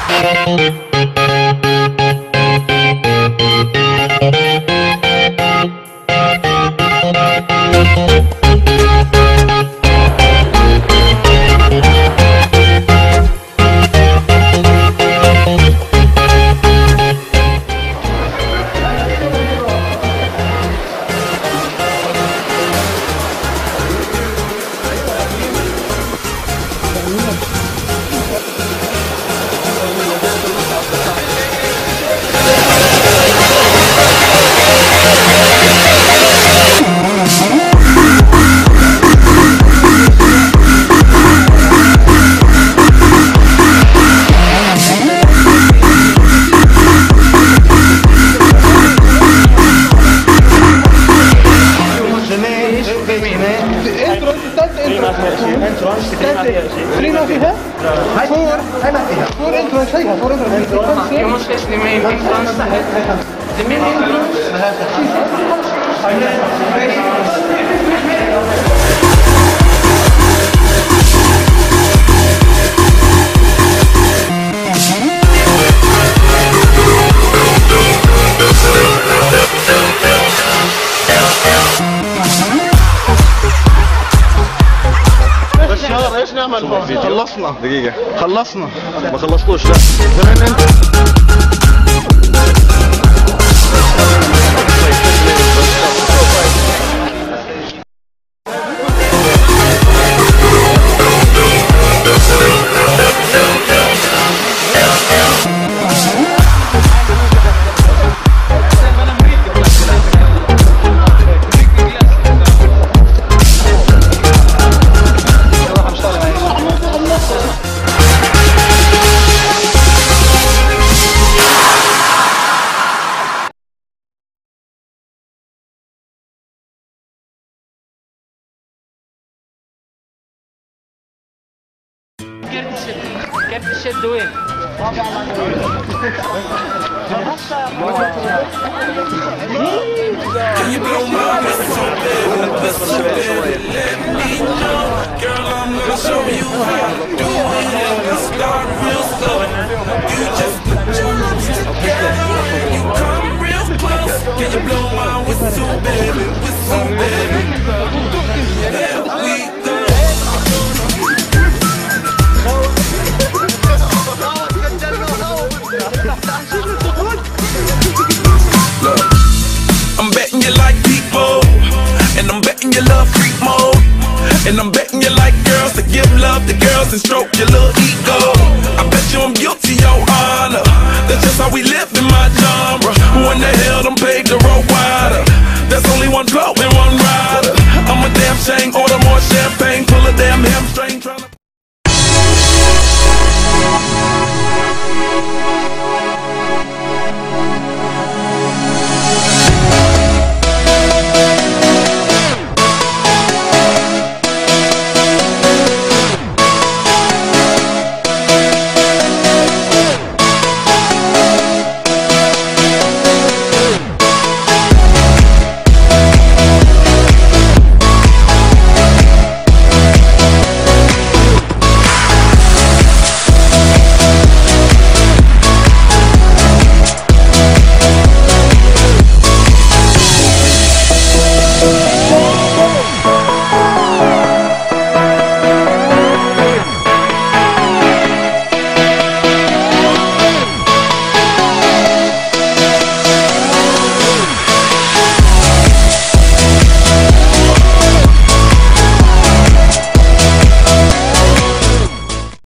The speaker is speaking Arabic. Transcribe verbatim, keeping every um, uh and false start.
Prima فيها فور أنا فيها فور انترنس هيها فور انترنس يومش كاسني مين انترنس دمين انترنس ايش نعمل؟ خلصنا دقيقة خلصنا ما خلصتوش لا وين انت؟ كيف تشد وين؟ Can you blow my whistle, baby? Whistle, baby, let me know. Girl, I'm gonna show you how to do it. And we start real slow. You just put your lips together and you come real close. Can you blow my whistle, baby? Whistle, baby. There we go. Look, I'm betting you like people, and I'm betting you love freak mode, and I'm betting you like girls to give love to girls and stroke your little ego.